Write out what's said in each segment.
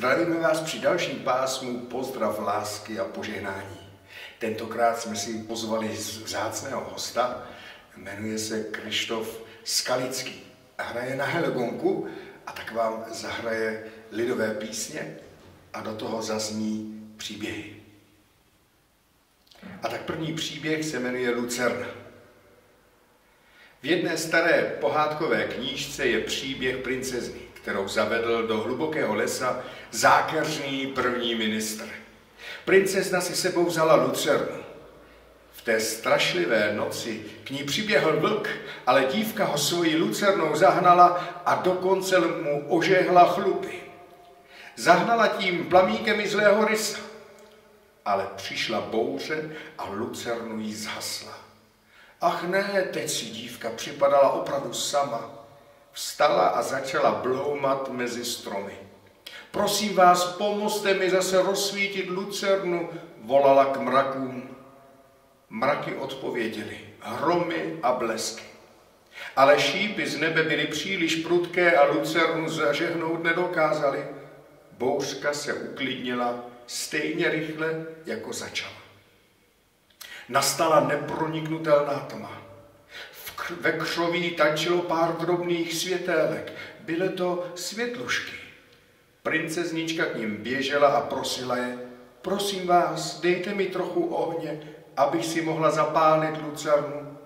Zdravíme vás při dalším pásmu Pozdrav lásky a požehnání. Tentokrát jsme si pozvali vzácného hosta, jmenuje se Kryštof Skalický. Hraje na helgonku a tak vám zahraje lidové písně a do toho zazní příběhy. A tak první příběh se jmenuje Lucerna. V jedné staré pohádkové knížce je příběh princezny, kterou zavedl do hlubokého lesa zákeřný první ministr. Princezna si sebou vzala Lucernu. V té strašlivé noci k ní přiběhl vlk, ale dívka ho svojí lucernou zahnala a dokonce mu ožehla chlupy. Zahnala tím plamíkem i zlého rysa, ale přišla bouře a lucernu jí zhasla. Ach ne, teď si dívka připadala opravdu sama. Vstala a začala bloumat mezi stromy. Prosím vás, pomozte mi zase rozsvítit lucernu, volala k mrakům. Mraky odpověděly, hromy a blesky. Ale šípy z nebe byly příliš prudké a lucernu zažehnout nedokázali. Bouřka se uklidnila stejně rychle, jako začala. Nastala neproniknutelná tma. Ve křoví tančilo pár drobných světélek. Byly to světlušky. Princeznička k ním běžela a prosila je, prosím vás, dejte mi trochu ohně, abych si mohla zapálit lucernu.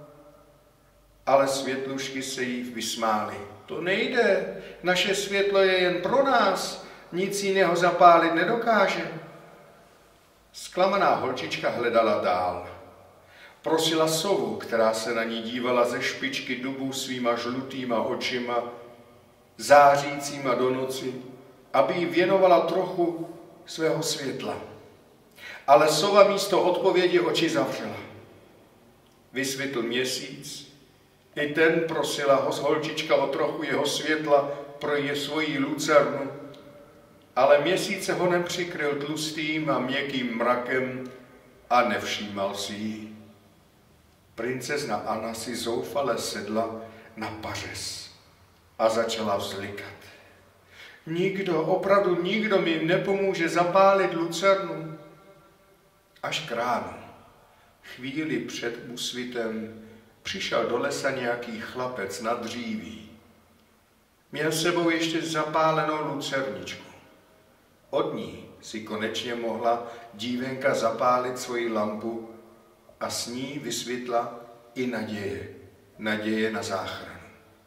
Ale světlušky se jí vysmály. To nejde, naše světlo je jen pro nás, nic jiného zapálit nedokáže. Zklamaná holčička hledala dál. Prosila sovu, která se na ní dívala ze špičky dubu svýma žlutýma očima, zářícíma do noci, aby jí věnovala trochu svého světla. Ale sova místo odpovědi oči zavřela. Vysvětl měsíc, i ten prosila holčička o trochu jeho světla pro svoji lucernu, ale měsíc se ho nepřikryl tlustým a měkkým mrakem a nevšímal si jí. Princezna Anna si zoufale sedla na pařez a začala vzlikat. Nikdo, opravdu nikdo mi nepomůže zapálit lucernu. Až k ránu, chvíli před úsvitem, přišel do lesa nějaký chlapec na dříví. Měl sebou ještě zapálenou lucerničku. Od ní si konečně mohla dívenka zapálit svoji lampu a s ní vysvětla i naděje na záchranu.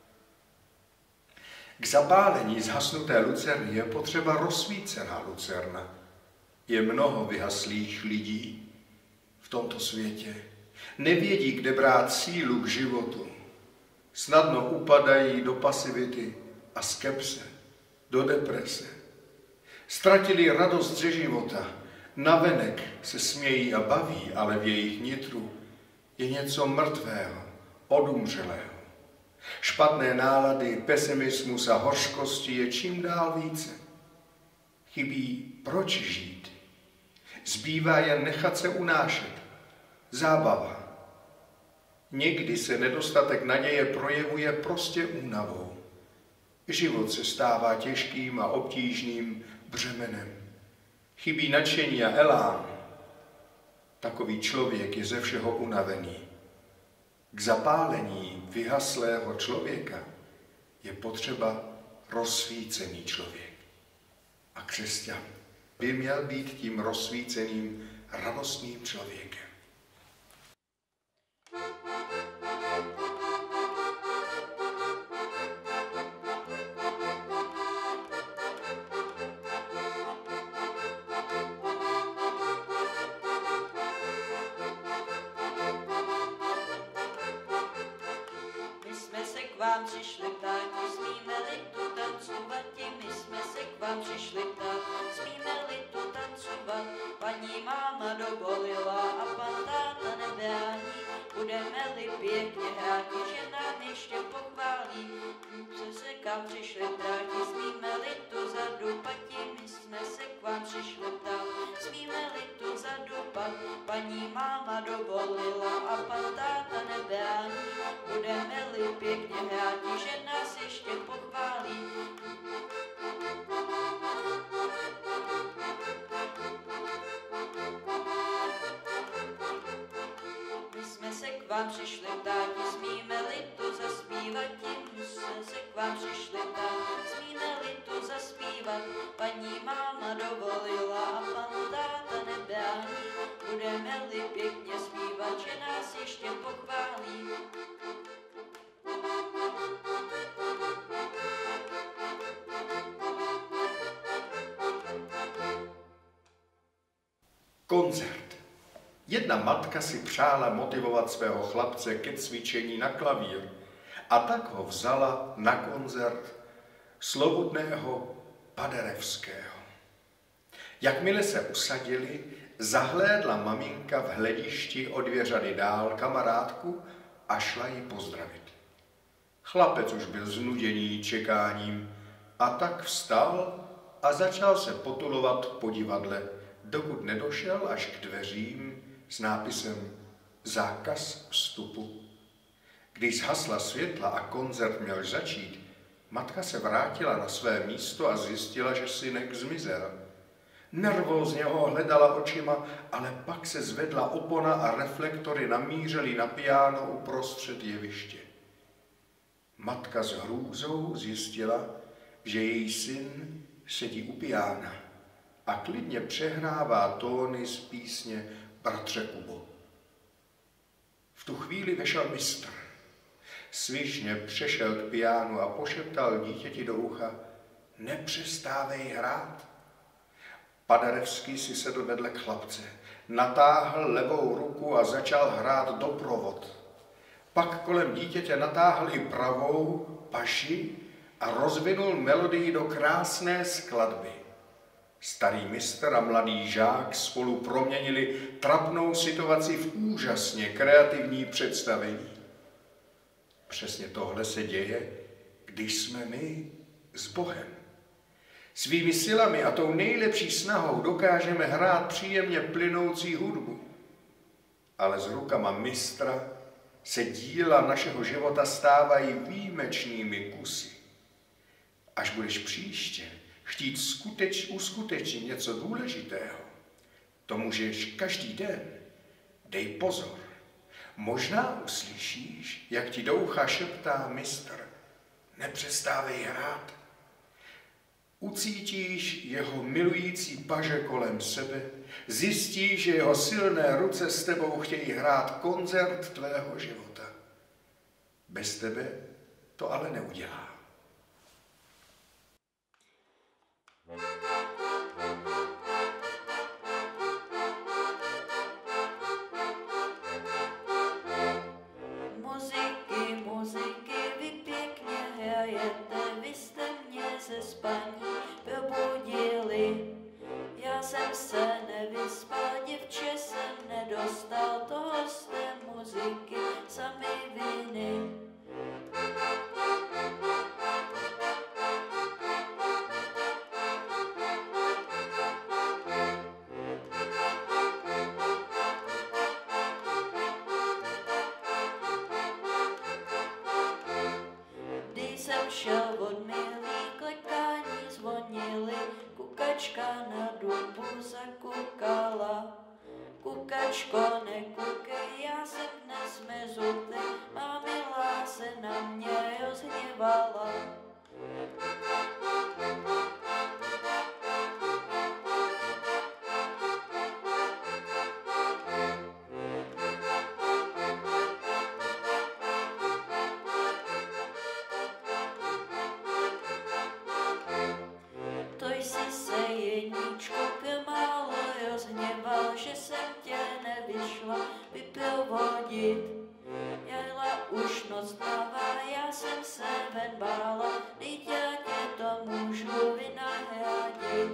K zapálení zhasnuté lucerny je potřeba rozsvícená lucerna. Je mnoho vyhaslých lidí v tomto světě. Nevědí, kde brát sílu k životu. Snadno upadají do pasivity a skepse, do deprese. Ztratili radost ze života. Navenek se smějí a baví, ale v jejich nitru je něco mrtvého, odumřelého. Špatné nálady, pesimismus a hořkosti je čím dál více. Chybí, proč žít. Zbývá jen nechat se unášet. Zábava. Někdy se nedostatek naděje projevuje prostě únavou. Život se stává těžkým a obtížným břemenem. Chybí nadšení a elán. Takový člověk je ze všeho unavený. K zapálení vyhaslého člověka je potřeba rozsvícený člověk. A křesťan by měl být tím rozsvíceným, radostným člověkem. Vám přišli ptáti, smíme-li tu tancovat, my jsme se k vám přišli ptát, smíme-li tu tancovat, paní máma dovolila a pan táta nebrání, budeme-li pěkně hrát, že nám ještě pochválí, se k vám přišli ptáti, smíme-li tu zadupat, my jsme se k vám přišli ptát, smíme-li tu zadupat, paní máma dovolila a pan táta nebrání, budeme-li pěkně hrát, že nás ještě pochválí. vám přišli ptáti, smíme-li tu zaspívat, tím jsme se k vám přišli ptáti, smíme-li tu zaspívat, paní máma dovolila a pan táta nebrání, budeme-li pěkně zpívat, že nás ještě pochválí. Koncert. Jedna matka si přála motivovat svého chlapce ke cvičení na klavír a tak ho vzala na koncert slovutného Paderewského. Jakmile se usadili, zahlédla maminka v hledišti o 2 řady dál kamarádku a šla ji pozdravit. Chlapec už byl znuděný čekáním a tak vstal a začal se potulovat po divadle, dokud nedošel až k dveřím s nápisem Zákaz vstupu. Když zhasla světla a koncert měl začít, matka se vrátila na své místo a zjistila, že synek zmizel. Nervózně ho hledala očima, ale pak se zvedla opona a reflektory namířily na piano uprostřed jeviště. Matka s hrůzou zjistila, že její syn sedí u piána a klidně přehrává tóny z písně Bratře Kubo. V tu chvíli vešel mistr. Svižně přešel k piánu a pošeptal dítěti do ucha: nepřestávej hrát. Paderewský si sedl vedle chlapce, natáhl levou ruku a začal hrát doprovod. Pak kolem dítěte natáhl i pravou paši a rozvinul melodii do krásné skladby. Starý mistr a mladý žák spolu proměnili trapnou situaci v úžasně kreativní představení. Přesně tohle se děje, když jsme my s Bohem. Svými silami a tou nejlepší snahou dokážeme hrát příjemně plynoucí hudbu. Ale s rukama mistra se díla našeho života stávají výjimečnými kusy. Až budeš příště chtít uskutečnit něco důležitého, to můžeš každý den. Dej pozor, možná uslyšíš, jak ti do ucha šeptá mistr: nepřestávej hrát. Ucítíš jeho milující paže kolem sebe, zjistíš, že jeho silné ruce s tebou chtějí hrát koncert tvého života. Bez tebe to ale neudělá. Muziky, vy pěkně hrajete, vy jste mě ze spaní probudili. Já jsem se nevyspal, děvče jsem nedostal, toho jste muziky sami viny. Šel od milý, klekání zvonily, kukačka na dubu zakukala. Kukačko, nekukej, já jsem dnes mezutý, má milá se na mě rozhněvala. Že jsem tě nevyšla vyprovodit. Jela už noc tmavá, já jsem se ven bála, vždyť já tě to můžu vynahradit.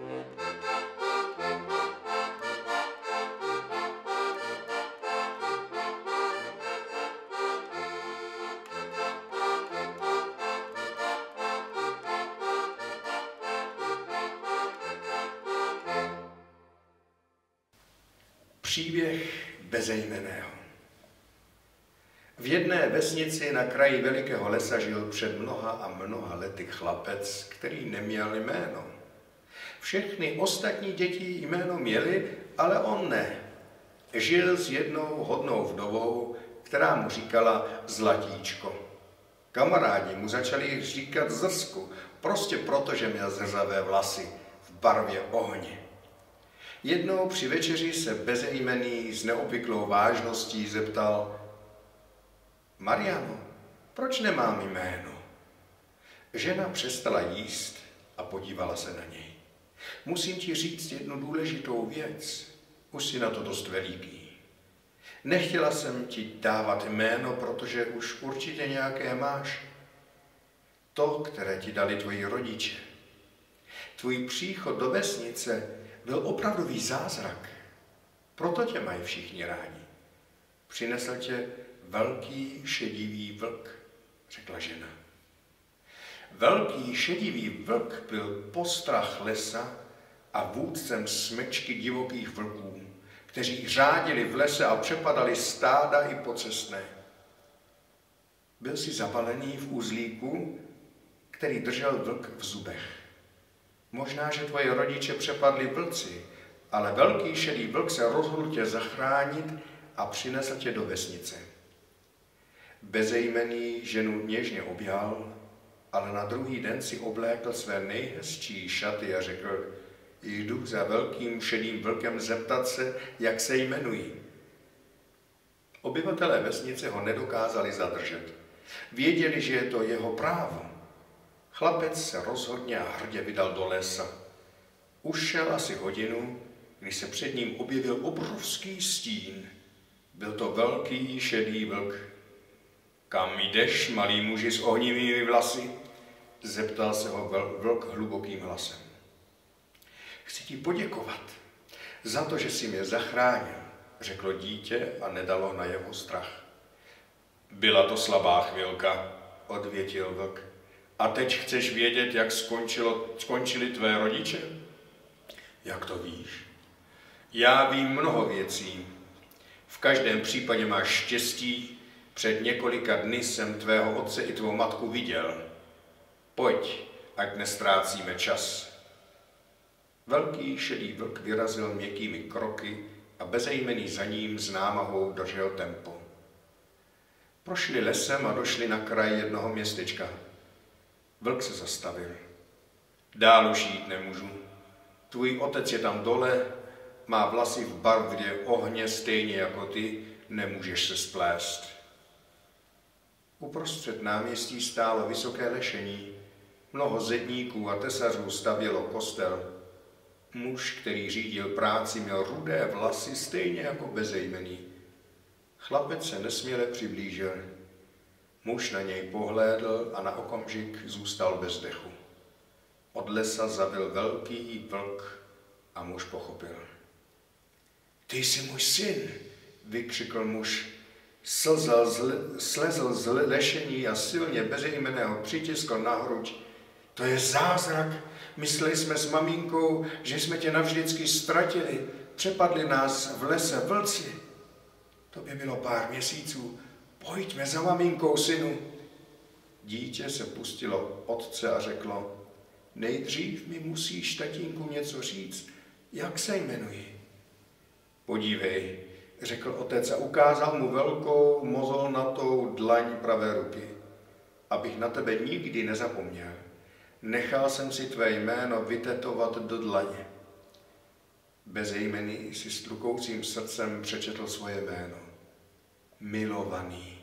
Příběh bezejmenného. V jedné vesnici na kraji velikého lesa žil před mnoha a mnoha lety chlapec, který neměl jméno. Všechny ostatní děti jméno měly, ale on ne. Žil s jednou hodnou vdovou, která mu říkala Zlatíčko. Kamarádi mu začali říkat Zrsku, prostě proto, že měl zrzavé vlasy v barvě ohně. Jednou při večeři se bezejmenný s neobvyklou vážností zeptal: Mariano, proč nemám jméno? Žena přestala jíst a podívala se na něj. Musím ti říct jednu důležitou věc. Už jsi na to dost veliký. Nechtěla jsem ti dávat jméno, protože už určitě nějaké máš. To, které ti dali tvoji rodiče. Tvůj příchod do vesnice byl opravdový zázrak. Proto tě mají všichni rádi. Přinesl tě velký šedivý vlk, řekla žena. Velký šedivý vlk byl postrach lesa a vůdcem smečky divokých vlků, kteří řádili v lese a přepadali stáda i pocestné. Byl si zabalený v uzlíku, který držel vlk v zubech. Možná, že tvoje rodiče přepadli vlci, ale velký šedý vlk se rozhodl tě zachránit a přinesl tě do vesnice. Bezejmenný ženu něžně objal, ale na druhý den si oblékl své nejhezčí šaty a řekl: jdu za velkým šedým vlkem zeptat se, jak se jmenují. Obyvatelé vesnice ho nedokázali zadržet. Věděli, že je to jeho právo. Chlapec se rozhodně a hrdě vydal do lesa. Ušel asi hodinu, když se před ním objevil obrovský stín. Byl to velký šedý vlk. Kam jdeš, malý muži s ohnivými vlasy? Zeptal se ho vlk hlubokým hlasem. Chci ti poděkovat za to, že jsi mě zachránil, řeklo dítě a nedalo na jeho strach. Byla to slabá chvilka, odvětil vlk. A teď chceš vědět, jak skončili tvé rodiče? Jak to víš? Já vím mnoho věcí. V každém případě máš štěstí. Před několika dny jsem tvého otce i tvou matku viděl. Pojď, ať nestrácíme čas. Velký šedý vlk vyrazil měkkými kroky a bezejmenný za ním s námahou držel tempo. Prošli lesem a došli na kraj jednoho městečka. Vlk se zastavil. Dál už jít nemůžu. Tvůj otec je tam dole, má vlasy v barvě ohně stejně jako ty, nemůžeš se splést. Uprostřed náměstí stálo vysoké lešení. Mnoho zedníků a tesařů stavělo kostel. Muž, který řídil práci, měl rudé vlasy stejně jako bezejmenný. Chlapec se nesměle přiblížil. Muž na něj pohlédl a na okamžik zůstal bez dechu. Od lesa zavil velký vlk a muž pochopil. Ty jsi můj syn, vykřikl muž. Slezl z lešení a silně bezejmenného přitiskl na hruď. To je zázrak. Mysleli jsme s maminkou, že jsme tě navždycky ztratili. Přepadli nás v lese vlci. To by bylo pár měsíců. Pojďme za maminkou, synu. Dítě se pustilo otce a řeklo: nejdřív mi musíš, tatínku, něco říct. Jak se jmenuji? Podívej, řekl otec a ukázal mu velkou mozolnatou dlaň pravé ruky. Abych na tebe nikdy nezapomněl. Nechal jsem si tvé jméno vytetovat do dlaně. Bezejmenný si s tlukoucím srdcem přečetl svoje jméno. Milovaný.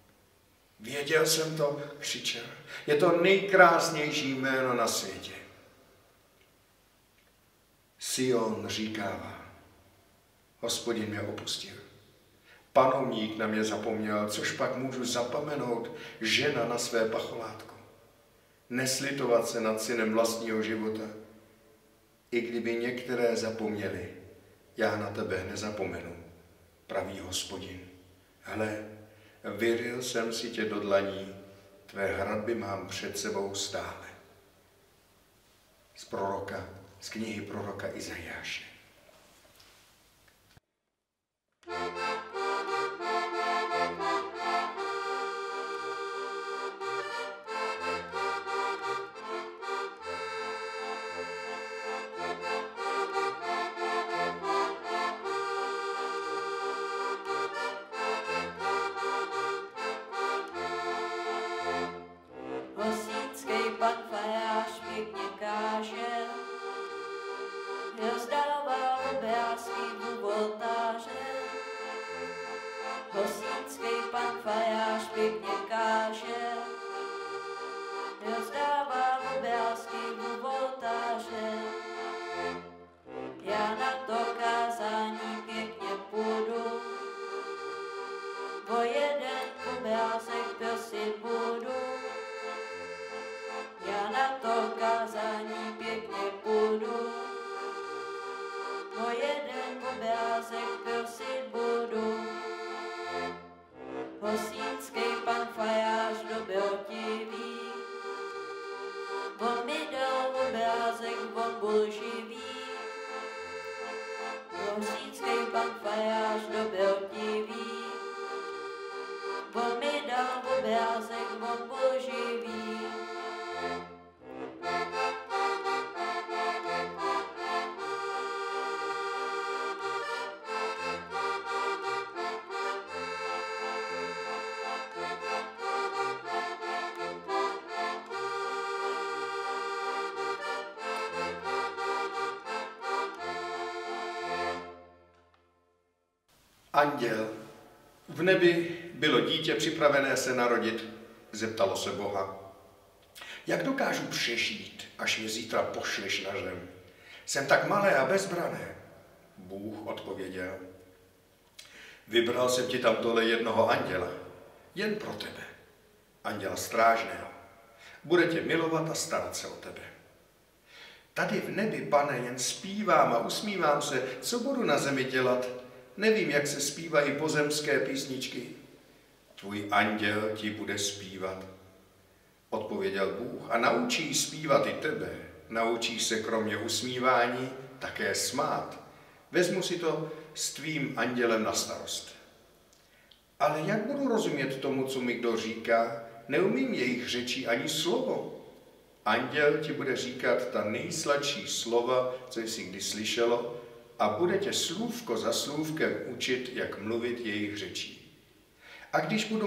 Věděl jsem to, křičel. Je to nejkrásnější jméno na světě. Sion říkává. Hospodin mě opustil. Panovník na mě zapomněl, což pak můžu zapomenout, žena na své pacholátko. Neslitovat se nad synem vlastního života. I kdyby některé zapomněli, já na tebe nezapomenu, praví Hospodin. Hle, vyryl jsem si tě do dlaní, tvé hradby mám před sebou stále. Z knihy proroka Izajáše. Hosínský pan fajář pěkně káže, rozdává obrázky u oltáře. Já na to kázání pěkně půjdu, o jeden obrázek prosit budu. Já na to kázání pěkně půjdu, o jeden obrázek prosit budu. Hosínský pan fajář dobrotivý, on mi dal obrázek, on byl živý. Hosínský pan fajář dobrotivý, on mi dal obrázek, on byl živý. Anděl. V nebi bylo dítě připravené se narodit, zeptalo se Boha. Jak dokážu přežít, až mě zítra pošleš na zem? Jsem tak malé a bezbrané. Bůh odpověděl. Vybral jsem ti tam dole jednoho anděla, jen pro tebe, anděla strážného. Bude tě milovat a starat se o tebe. Tady v nebi, Pane, jen zpívám a usmívám se, co budu na zemi dělat. Nevím, jak se zpívají pozemské písničky. Tvůj anděl ti bude zpívat, odpověděl Bůh, a naučí zpívat i tebe. Naučí se kromě usmívání také smát. Vezmu si to s tvým andělem na starost. Ale jak budu rozumět tomu, co mi kdo říká? Neumím jejich řečí ani slovo. Anděl ti bude říkat ta nejsladší slova, co jsi kdy slyšelo, a bude tě slůvko za slůvkem učit, jak mluvit jejich řečí. A když budu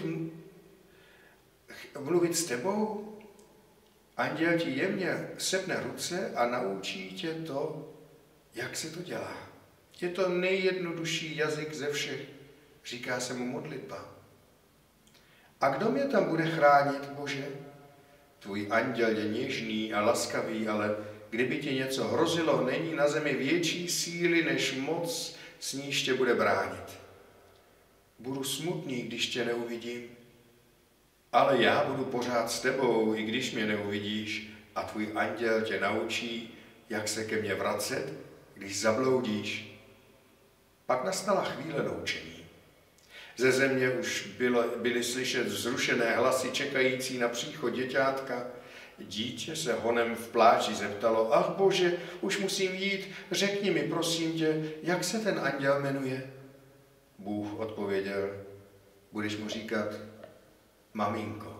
mluvit s tebou, anděl ti jemně sepne ruce a naučí tě to, jak se to dělá. Je to nejjednodušší jazyk ze všech, říká se mu modlitba. A kdo mě tam bude chránit, Bože? Tvůj anděl je něžný a laskavý, ale kdyby ti něco hrozilo, není na zemi větší síly než moc, s níž tě bude bránit. Budu smutný, když tě neuvidím, ale já budu pořád s tebou, i když mě neuvidíš, a tvůj anděl tě naučí, jak se ke mně vracet, když zabloudíš. Pak nastala chvíle loučení. Ze země už byly slyšet vzrušené hlasy čekající na příchod děťátka. Dítě se honem v pláči zeptalo, ach Bože, už musím jít, řekni mi, prosím tě, jak se ten anděl jmenuje? Bůh odpověděl, budeš mu říkat maminko.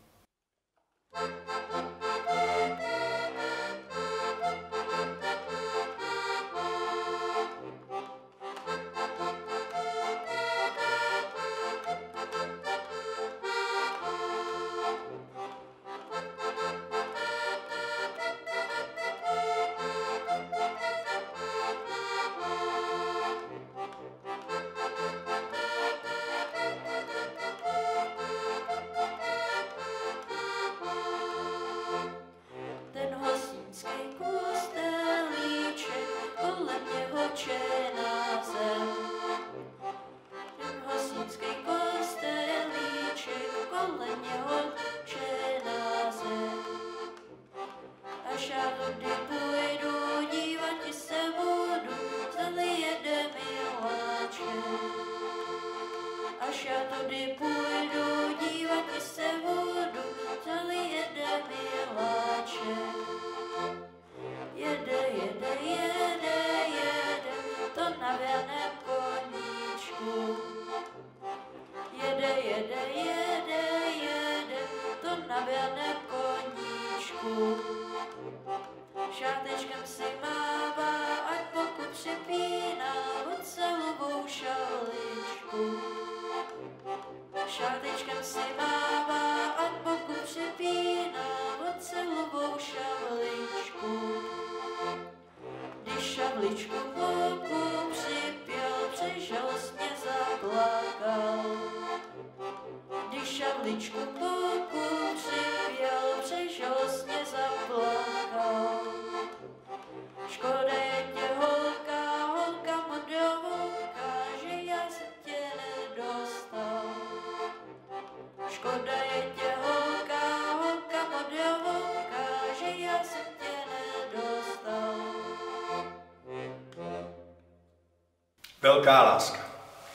Až já tudy půjdu, dívat se budu, zdali jede miláček. Jede, jede, jede, jede, to na věrném koníčku. Jede, jede, jede, jede, to na věrném koníčku. Šátečkem si mává, ať pokud přepíná ocelovou šaličku. Šátečkem si mává, ať pokud přepíná ocelovou šavličku. Když šavličku v oku připěl, přežalostně zaplakal. maličku polku připěl, přežalostně zaplakal. Škoda je tě holka, holka modroholka, že já jsem tě nedostal. Škoda je tě holka, holka modroholka, že já jsem tě nedostal. Velká láska.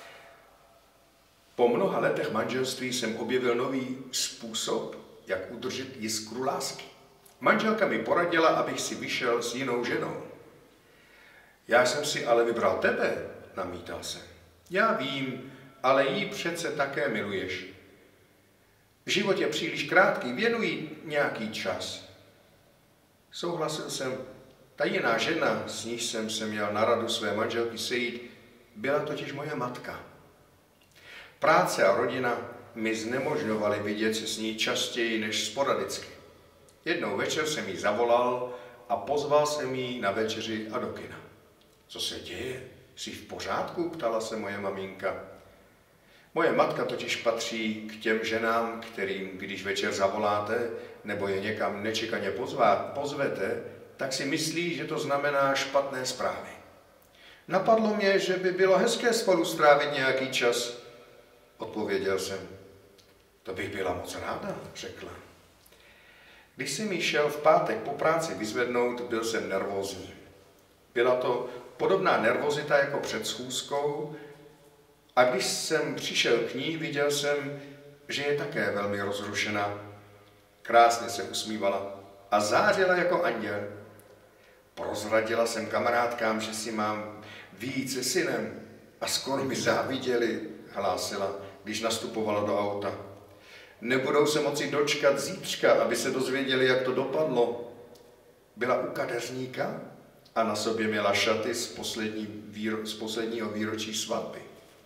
Po mnoha letech manželství jsem objevil nový způsob, jak udržet jiskru lásky. Manželka mi poradila, abych si vyšel s jinou ženou. Já jsem si ale vybral tebe, namítal jsem. Já vím, ale jí přece také miluješ. Život je příliš krátký, věnuj nějaký čas. Souhlasil jsem. Ta jiná žena, s níž jsem se měl na radu své manželky sejít, byla totiž moje matka. Práce a rodina mi znemožňovaly vidět se s ní častěji než sporadicky. Jednou večer jsem jí zavolal a pozval jsem jí na večeři a do kina. Co se děje? Jsi v pořádku? Ptala se moje maminka. Moje matka totiž patří k těm ženám, kterým, když večer zavoláte nebo je někam nečekaně pozvete, tak si myslí, že to znamená špatné zprávy. Napadlo mě, že by bylo hezké spolu strávit nějaký čas. Odpověděl jsem. To bych byla moc ráda, řekla. Když jsem jí šel v pátek po práci vyzvednout, byl jsem nervózní. Byla to podobná nervozita jako před schůzkou a když jsem přišel k ní, viděl jsem, že je také velmi rozrušená. Krásně se usmívala a zářila jako anděl. Prozradila jsem kamarádkám, že si mám vyjít se synem a skoro mi záviděli, hlásila, když nastupovala do auta. Nebudou se moci dočkat zítřka, aby se dozvěděli, jak to dopadlo. Byla u kadeřníka a na sobě měla šaty z posledního výročí svatby.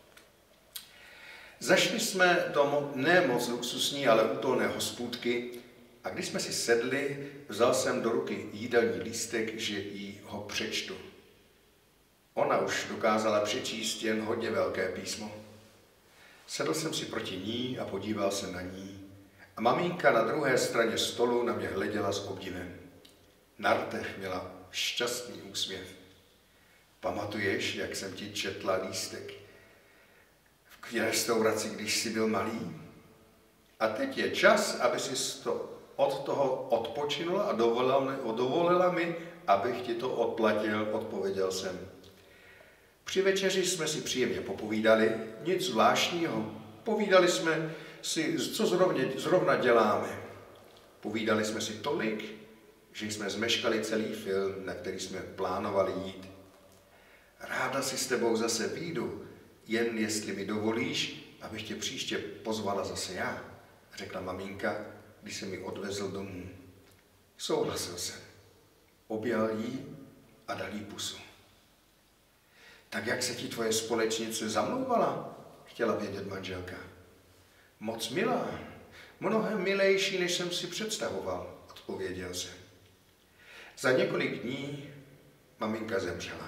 Zašli jsme do ne moc luxusní, ale útulné hospůdky a když jsme si sedli, vzal jsem do ruky jídelní lístek, že jí ho přečtu. Ona už dokázala přečíst jen hodně velké písmo. Sedl jsem si proti ní a podíval se na ní. A maminka na druhé straně stolu na mě hleděla s obdivem. Na rtech měla šťastný úsměv. Pamatuješ, jak jsem ti četla lístek v restauraci, když jsi byl malý? A teď je čas, aby si od toho odpočinula a dovolila mi, abych ti to odplatil, odpověděl jsem. Při večeři jsme si příjemně popovídali, nic zvláštního. Povídali jsme si, co zrovna děláme. Povídali jsme si tolik, že jsme zmeškali celý film, na který jsme plánovali jít. Ráda si s tebou zase vyjdu, jen jestli mi dovolíš, abych tě příště pozvala zase já, řekla maminka, když se mi odvezl domů. Souhlasil jsem. Objal jí a dal jí pusu. Tak jak se ti tvoje společnice zamlouvala? Chtěla vědět manželka. Moc milá, mnohem milejší, než jsem si představoval, odpověděl jsem. Za několik dní maminka zemřela.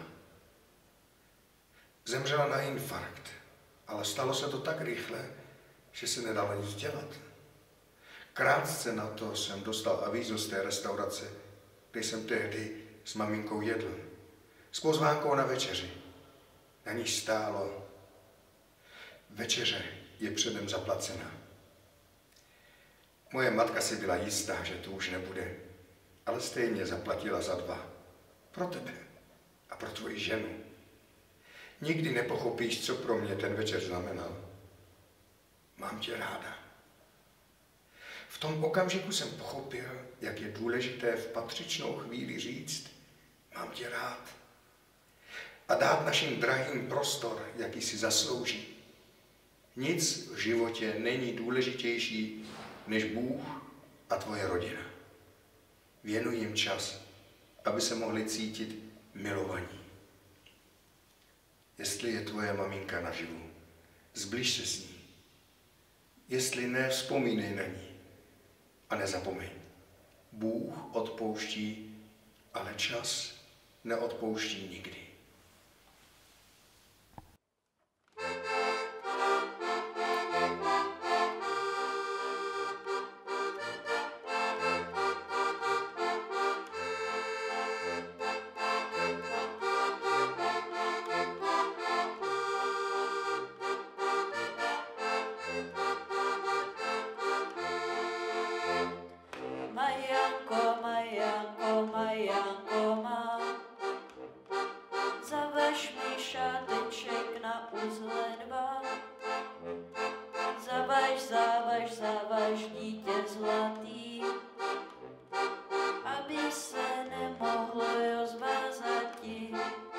Zemřela na infarkt, ale stalo se to tak rychle, že se nedalo nic dělat. Krátce na to jsem dostal avízo z té restaurace, kde jsem tehdy s maminkou jedl. S pozvánkou na večeři. Na níž stálo: večeře je předem zaplacena. Moje matka si byla jistá, že to už nebude, ale stejně zaplatila za 2. Pro tebe a pro tvoji ženu. Nikdy nepochopíš, co pro mě ten večer znamenal. Mám tě ráda. V tom okamžiku jsem pochopil, jak je důležité v patřičnou chvíli říct: mám tě rád. A dát našim drahým prostor, jaký si zaslouží. Nic v životě není důležitější než Bůh a tvoje rodina. Věnuj jim čas, aby se mohli cítit milovaní. Jestli je tvoje maminka naživu, zbliž se s ní. Jestli ne, vzpomínej na ní a nezapomeň. Bůh odpouští, ale čas neodpouští nikdy. závaž, závaž, dítě zlatý, aby se nemohlo rozvázati.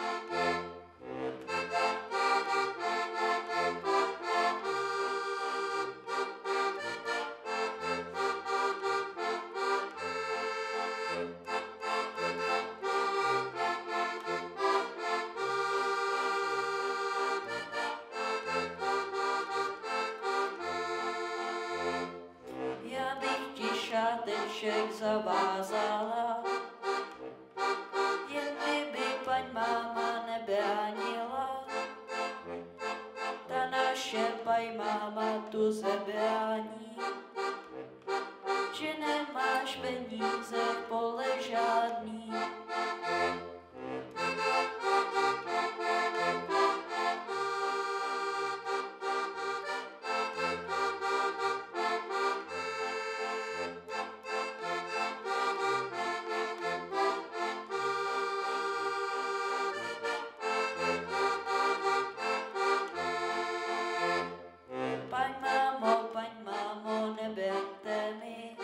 Já bych ti šáteček zavázala, jen kdyby paň máma nebránila. Ta naše paň máma tu zebrání, že nemáš peníze pole žádný. Paň mámo, neberte mi,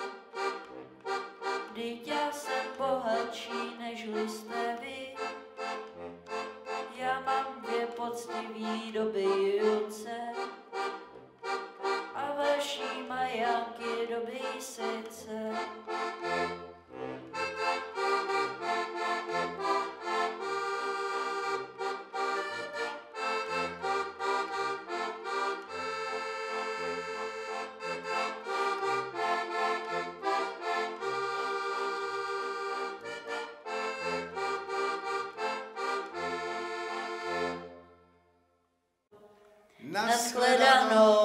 vždyť já jsem bohatší nežli jste vy. Já mám dvě poctivý dobrý ruce a vaší majanky dobrý srdce. Nashledanou.